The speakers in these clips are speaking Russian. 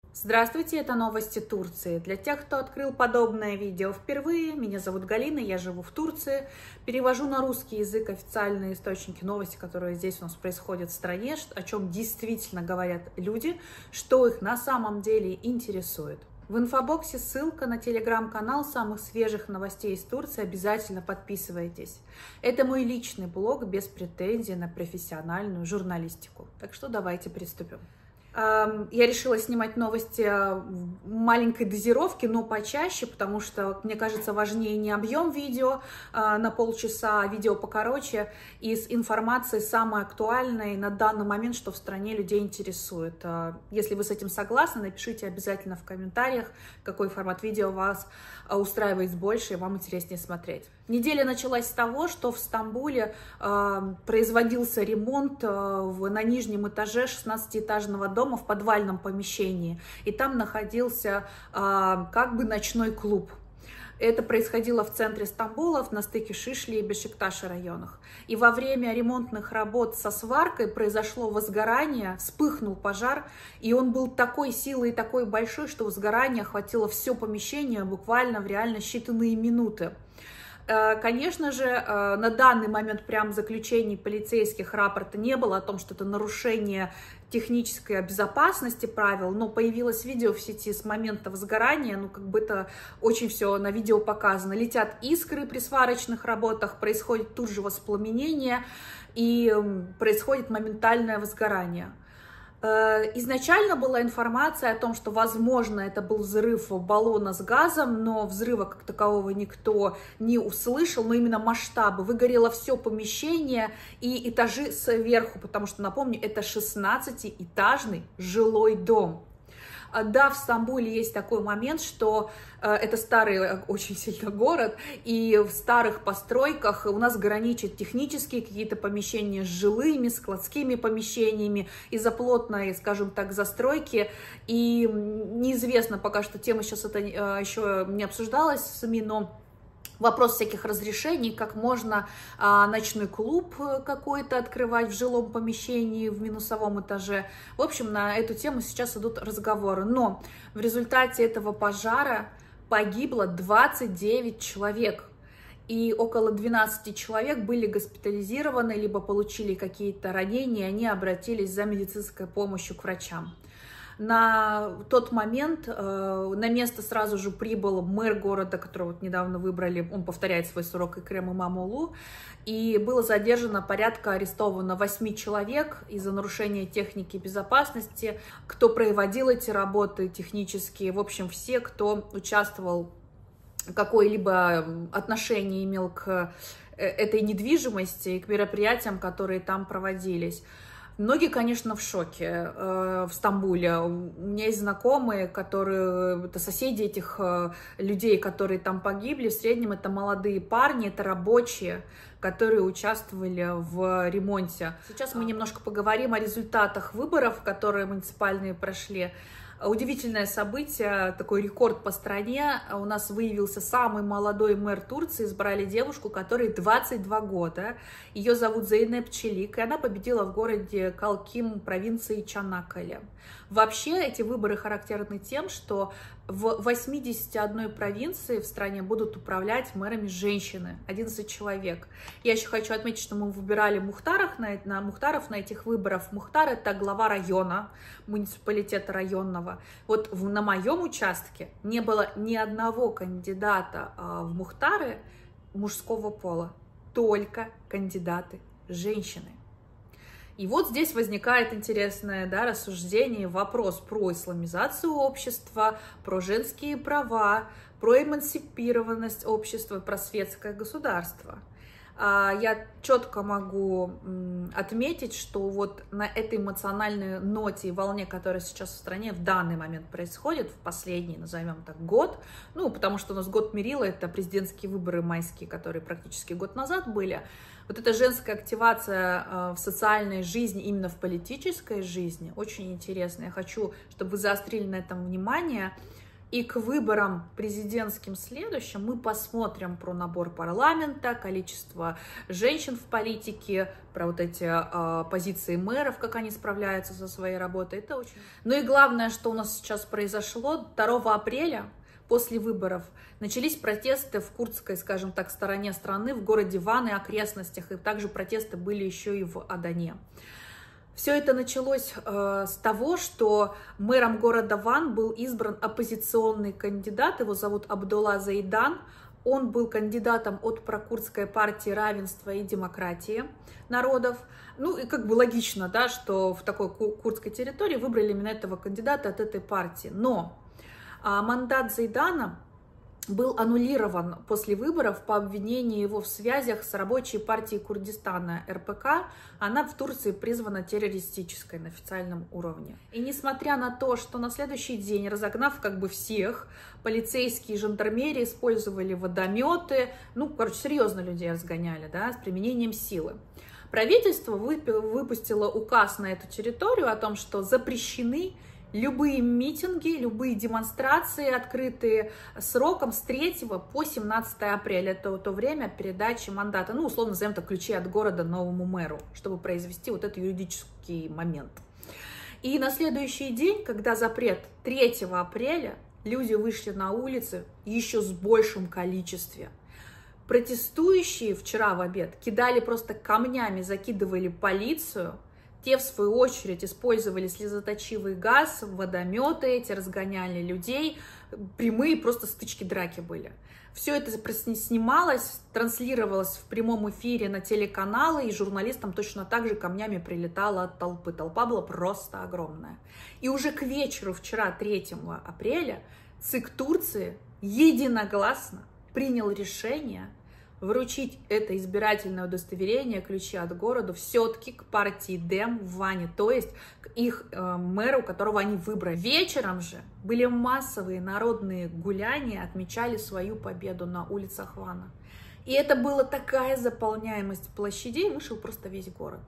Здравствуйте, это новости Турции. Для тех, кто открыл подобное видео впервые, меня зовут Галина, я живу в Турции. Перевожу на русский язык официальные источники новости, которые здесь у нас происходят в стране, о чем действительно говорят люди, что их на самом деле интересует. В инфобоксе ссылка на телеграм-канал самых свежих новостей из Турции, обязательно подписывайтесь. Это мой личный блог без претензий на профессиональную журналистику. Так что давайте приступим. Я решила снимать новости в маленькой дозировке, но почаще, потому что, мне кажется, важнее не объем видео на полчаса, а видео покороче и с информацией самой актуальной на данный момент, что в стране людей интересует. Если вы с этим согласны, напишите обязательно в комментариях, какой формат видео вас устраивает больше и вам интереснее смотреть. Неделя началась с того, что в Стамбуле производился ремонт на нижнем этаже 16-этажного дома в подвальном помещении, и там находился как бы ночной клуб. Это происходило в центре Стамбула, на стыке Шишли и Бешикташа районах. И во время ремонтных работ со сваркой произошло возгорание, вспыхнул пожар, и он был такой силой и такой большой, что возгорание охватило все помещение буквально в реально считанные минуты. Конечно же, на данный момент прям заключений полицейских рапорта не было о том, что это нарушение технической безопасности правил, но появилось видео в сети с момента возгорания, ну как бы это очень все на видео показано. Летят искры при сварочных работах, происходит тут же воспламенение и происходит моментальное возгорание. Изначально была информация о том, что, возможно, это был взрыв баллона с газом, но взрыва как такового никто не услышал, но именно масштабы. Выгорело все помещение и этажи сверху, потому что, напомню, это 16-этажный жилой дом. Да, в Стамбуле есть такой момент, что это старый очень сильно город, и в старых постройках у нас граничат технические какие-то помещения с жилыми, складскими помещениями из-за плотной, скажем так, застройки. И неизвестно пока что, тема сейчас это еще не обсуждалась в СМИ, но вопрос всяких разрешений, как можно ночной клуб какой-то открывать в жилом помещении в минусовом этаже. В общем, на эту тему сейчас идут разговоры. Но в результате этого пожара погибло 29 человек. И около 12 человек были госпитализированы, либо получили какие-то ранения, они обратились за медицинской помощью к врачам. На тот момент на место сразу же прибыл мэр города, которого вот недавно выбрали, он повторяет свой срок, Экрем Имамоглу, и было задержано порядка арестовано 8 человек из-за нарушения техники безопасности, кто проводил эти работы технические, в общем, все, кто участвовал, какое-либо отношение имел к этой недвижимости и к мероприятиям, которые там проводились. Многие, конечно, в шоке в Стамбуле. У меня есть знакомые, это соседи этих людей, которые там погибли. В среднем это молодые парни, это рабочие, которые участвовали в ремонте. Сейчас мы немножко поговорим о результатах выборов, которые муниципальные прошли. Удивительное событие, такой рекорд по стране. У нас выявился самый молодой мэр Турции. Избрали девушку, которой 22 года. Ее зовут Зейнеп Челик, и она победила в городе Калким, провинции Чанаккале. Вообще эти выборы характерны тем, что в 81 провинции в стране будут управлять мэрами женщины, 11 человек. Я еще хочу отметить, что мы выбирали Мухтаров на этих выборах. Мухтар — это глава района, муниципалитета районного. Вот на моем участке не было ни одного кандидата в Мухтары мужского пола, только кандидаты женщины. И вот здесь возникает интересное рассуждение, вопрос про исламизацию общества, про женские права, про эмансипированность общества, про светское государство. Я четко могу отметить, что вот на этой эмоциональной ноте и волне, которая сейчас в стране в данный момент происходит, в последний, назовем так, год, ну, потому что у нас год мерила, это президентские выборы майские, которые практически год назад были, вот эта женская активация в социальной жизни, именно в политической жизни, очень интересно. Я хочу, чтобы вы заострили на этом внимание. И к выборам президентским следующим мы посмотрим про набор парламента, количество женщин в политике, про вот эти позиции мэров, как они справляются со своей работой. Это очень... Ну и главное, что у нас сейчас произошло, 2 апреля после выборов начались протесты в курдской, скажем так, стороне страны, в городе Ван и окрестностях, и также протесты были еще и в Адане. Все это началось с того, что мэром города Ван был избран оппозиционный кандидат, его зовут Абдулла Зайдан. Он был кандидатом от прокурдской партии равенства и демократии народов. Ну и как бы логично, да, что в такой курдской территории выбрали именно этого кандидата от этой партии. Но мандат Зайдана был аннулирован после выборов по обвинению его в связях с рабочей партией Курдистана РПК. Она в Турции призвана террористической на официальном уровне. И несмотря на то, что на следующий день, разогнав как бы всех, полицейские и жандармерии использовали водометы, ну, короче, серьезно людей разгоняли, да, с применением силы. Правительство выпустило указ на эту территорию о том, что запрещены любые митинги, любые демонстрации, открытые сроком с 3 по 17 апреля. Это то время передачи мандата, ну, условно назовем это ключи от города новому мэру, чтобы произвести вот этот юридический момент. И на следующий день, когда запрет 3 апреля, люди вышли на улицы еще с большим количеством. Протестующие вчера в обед кидали просто камнями, закидывали полицию. Те, в свою очередь, использовали слезоточивый газ, водометы эти, разгоняли людей, прямые просто стычки, драки были. Все это снималось, транслировалось в прямом эфире на телеканалы, и журналистам точно так же камнями прилетало от толпы. Толпа была просто огромная. И уже к вечеру вчера, 3 апреля, ЦИК Турции единогласно принял решение вручить это избирательное удостоверение, ключи от города, все-таки к партии ДЭМ в Ване, то есть к их мэру, которого они выбрали. Вечером же были массовые народные гуляния, отмечали свою победу на улицах Вана. И это была такая заполняемость площадей, вышел просто весь город.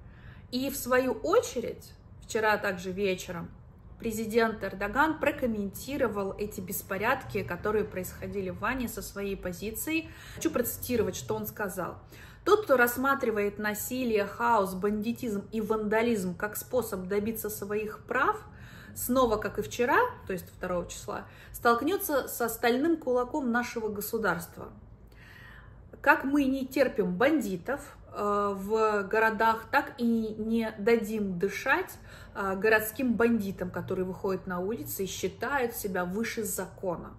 И в свою очередь, вчера также вечером, президент Эрдоган прокомментировал эти беспорядки, которые происходили в Ване, со своей позицией. Хочу процитировать, что он сказал. Тот, кто рассматривает насилие, хаос, бандитизм и вандализм как способ добиться своих прав, снова, как и вчера, то есть 2 числа, столкнется со стальным кулаком нашего государства. Как мы не терпим бандитов в городах, так и не дадим дышать городским бандитам, которые выходят на улицы и считают себя выше закона.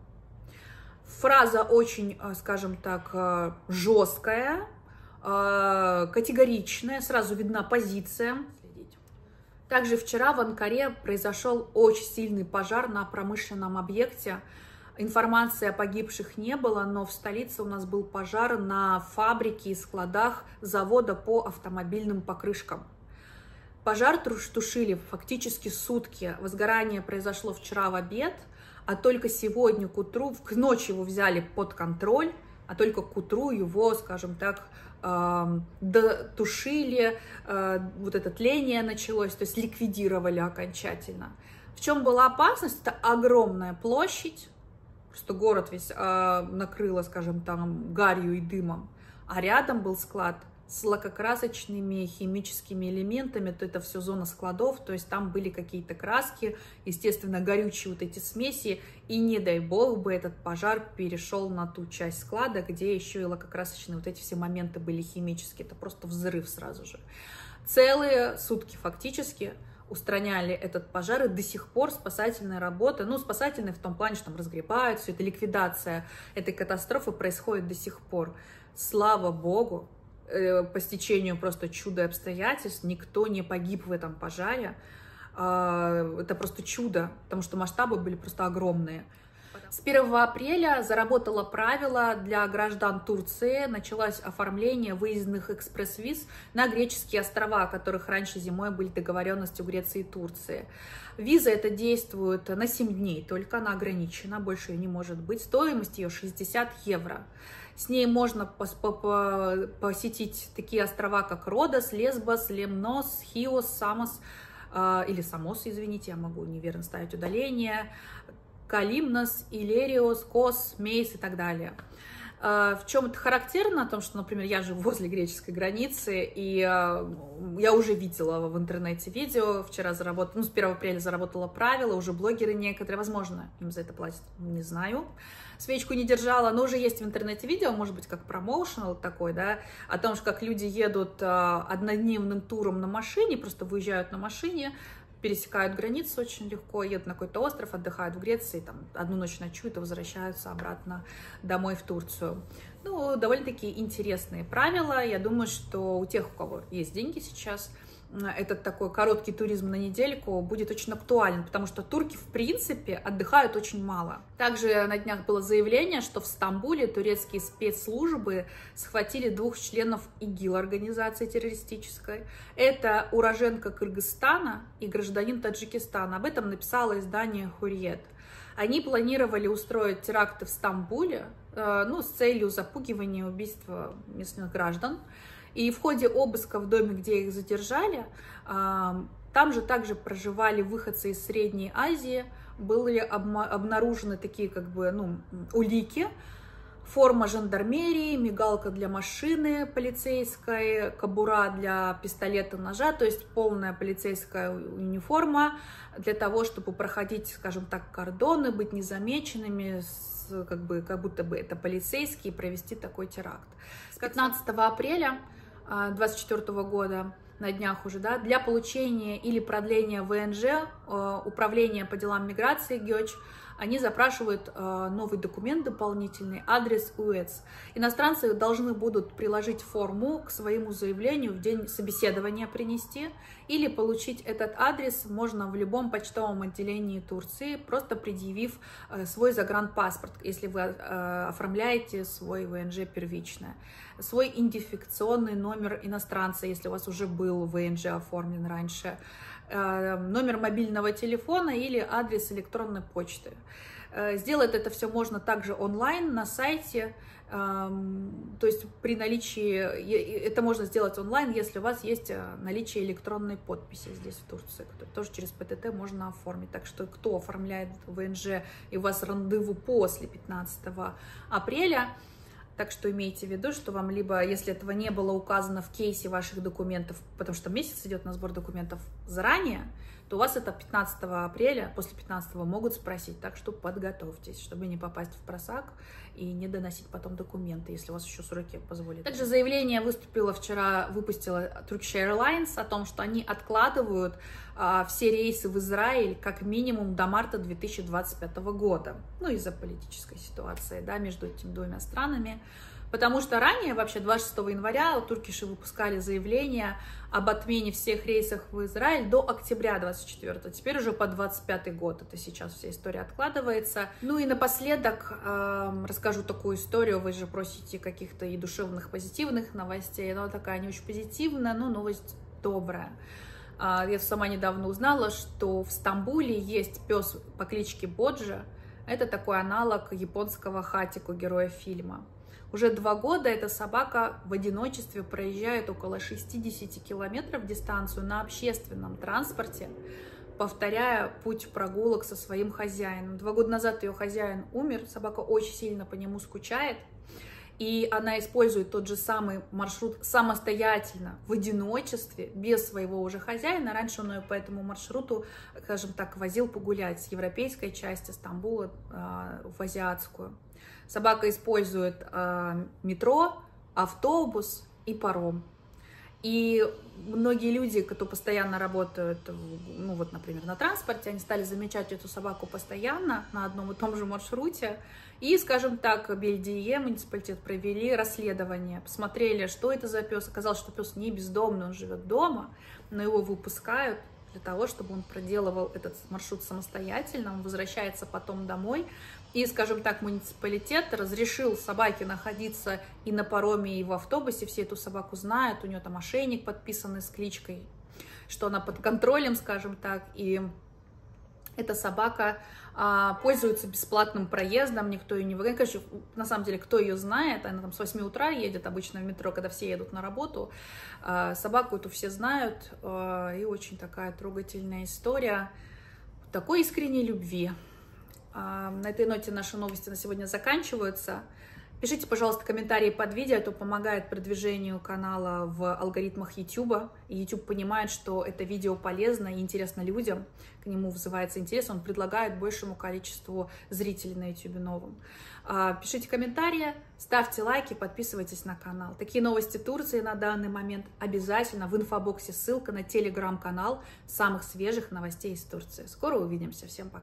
Фраза очень, скажем так, жесткая, категоричная, сразу видна позиция. Также вчера в Анкаре произошел очень сильный пожар на промышленном объекте. Информации о погибших не было, но в столице у нас был пожар на фабрике и складах завода по автомобильным покрышкам. Пожар тушили фактически сутки. Возгорание произошло вчера в обед, а только сегодня к утру, к ночи его взяли под контроль, а только к утру его, скажем так, дотушили, вот это тление началось, то есть ликвидировали окончательно. В чем была опасность? Это огромная площадь, просто город весь накрыло, скажем, там гарью и дымом, а рядом был склад с лакокрасочными химическими элементами, то это все зона складов, то есть там были какие-то краски, естественно, горючие вот эти смеси, и не дай бог бы этот пожар перешел на ту часть склада, где еще и лакокрасочные вот эти все моменты были химические, это просто взрыв сразу же. Целые сутки фактически устраняли этот пожар, и до сих пор спасательная работа, ну, спасательная в том плане, что там разгребают, все это, ликвидация этой катастрофы происходит до сих пор. Слава богу, по стечению просто чуда обстоятельств никто не погиб в этом пожаре. Это просто чудо, потому что масштабы были просто огромные. С 1 апреля заработало правило для граждан Турции, началось оформление выездных экспресс-виз на греческие острова, о которых раньше зимой были договоренности у Греции и Турции. Виза эта действует на 7 дней, только она ограничена, больше ее не может быть. Стоимость ее 60 евро. С ней можно посетить такие острова, как Родос, Лесбос, Лемнос, Хиос, Самос, или Самос, извините, я могу неверно ставить удаление, Калимнос, Илериос, Кос, Мейс и так далее. В чем это характерно? О том, что, например, я живу возле греческой границы, и я уже видела в интернете видео, вчера заработала, с 1 апреля заработала правило, уже блогеры некоторые, возможно, им за это платят, не знаю, свечку не держала, но уже есть в интернете видео, может быть, как промоушенал такой, да, о том, что как люди едут однодневным туром на машине, просто выезжают на машине, пересекают границу очень легко, едут на какой-то остров, отдыхают в Греции, там одну ночь ночуют и возвращаются обратно домой в Турцию. Ну, довольно-таки интересные правила. Я думаю, что у тех, у кого есть деньги сейчас, этот такой короткий туризм на недельку будет очень актуален, потому что турки, в принципе, отдыхают очень мало. Также на днях было заявление, что в Стамбуле турецкие спецслужбы схватили 2 членов ИГИЛ, организации террористической. Это уроженка Кыргызстана и гражданин Таджикистана. Об этом написало издание «Хурриет». Они планировали устроить теракты в Стамбуле, с целью запугивания и убийства местных граждан. И в ходе обыска в доме, где их задержали, там же также проживали выходцы из Средней Азии, были обнаружены такие улики, форма жандармерии, мигалка для машины полицейской, кобура для пистолета, ножа, то есть полная полицейская униформа для того, чтобы проходить, скажем так, кордоны, быть незамеченными, как будто бы это полицейские, и провести такой теракт. С 15 апреля 2024 года, на днях уже, да, для получения или продления ВНЖ, Управление по делам миграции ГЕЧ, они запрашивают новый документ дополнительный, адрес УЭЦ. Иностранцы должны будут приложить форму к своему заявлению в день собеседования принести, или получить этот адрес можно в любом почтовом отделении Турции, просто предъявив свой загранпаспорт, если вы оформляете свой ВНЖ первичное, свой идентификационный номер иностранца, если у вас уже был ВНЖ оформлен раньше, номер мобильного телефона или адрес электронной почты. Сделать это все можно также онлайн на сайте, то есть при наличии, это можно сделать онлайн, если у вас есть наличие электронной подписи здесь в Турции, тоже через ПТТ можно оформить. Так что кто оформляет ВНЖ и у вас рандеву после 15 апреля, так что имейте в виду, что вам либо, если этого не было указано в кейсе ваших документов, потому что месяц идет на сбор документов заранее, то у вас это 15 апреля, после 15 могут спросить, так что подготовьтесь, чтобы не попасть в просак и не доносить потом документы, если у вас еще сроки позволят. Также заявление выпустила Turkish Airlines о том, что они откладывают все рейсы в Израиль как минимум до марта 2025 года, из-за политической ситуации, да, между этими двумя странами. Потому что ранее, вообще 26 января, туркиши выпускали заявление об отмене всех рейсов в Израиль до октября 24-го. Теперь уже по 25 год. Это сейчас вся история откладывается. Ну и напоследок расскажу такую историю. Вы же просите каких-то и душевных, позитивных новостей. Она такая не очень позитивная, но новость добрая. Я сама недавно узнала, что в Стамбуле есть пес по кличке Боджа. Это такой аналог японского Хатико, героя фильма. Уже 2 года эта собака в одиночестве проезжает около 60 километров дистанцию на общественном транспорте, повторяя путь прогулок со своим хозяином. 2 года назад ее хозяин умер, собака очень сильно по нему скучает, и она использует тот же самый маршрут самостоятельно, в одиночестве, без своего уже хозяина. Раньше он ее по этому маршруту, скажем так, возил погулять с европейской части Стамбула в азиатскую. Собака использует метро, автобус и паром. И многие люди, кто постоянно работают, например, на транспорте, они стали замечать эту собаку постоянно на одном и том же маршруте. И, скажем так, Бельдие, муниципалитет, провели расследование, посмотрели, что это за пес. Оказалось, что пес не бездомный, он живет дома, но его выпускают для того, чтобы он проделывал этот маршрут самостоятельно, он возвращается потом домой. И, скажем так, муниципалитет разрешил собаке находиться и на пароме, и в автобусе. Все эту собаку знают, у нее там ошейник подписанный с кличкой, что она под контролем, скажем так. И эта собака пользуется бесплатным проездом, никто ее не выгоняет. Конечно, на самом деле, кто ее знает, она там с 8 утра едет обычно в метро, когда все едут на работу. Собаку эту все знают, и очень такая трогательная история такой искренней любви. На этой ноте наши новости на сегодня заканчиваются. Пишите, пожалуйста, комментарии под видео, это помогает продвижению канала в алгоритмах YouTube. И YouTube понимает, что это видео полезно и интересно людям, к нему вызывается интерес, он предлагает большему количеству зрителей на YouTube новым. Пишите комментарии, ставьте лайки, подписывайтесь на канал. Такие новости Турции на данный момент обязательно в инфобоксе ссылка на телеграм-канал самых свежих новостей из Турции. Скоро увидимся, всем пока.